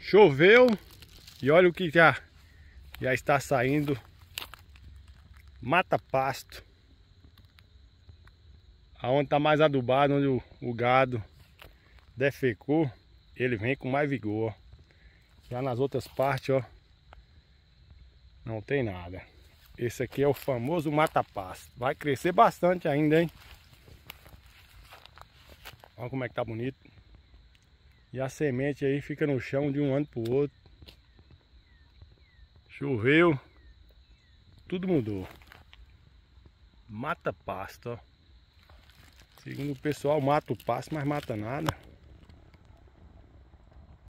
Choveu e olha o que já está saindo. Mata pasto. Aonde está mais adubado, onde o gado defecou, ele vem com mais vigor. Já nas outras partes, ó, não tem nada. Esse aqui é o famoso mata-pasto. Vai crescer bastante ainda, hein? Olha como é que tá bonito. E a semente aí fica no chão de um ano pro outro. Choveu, tudo mudou. Mata pasto, ó. Segundo o pessoal, mata o pasto, mas mata nada.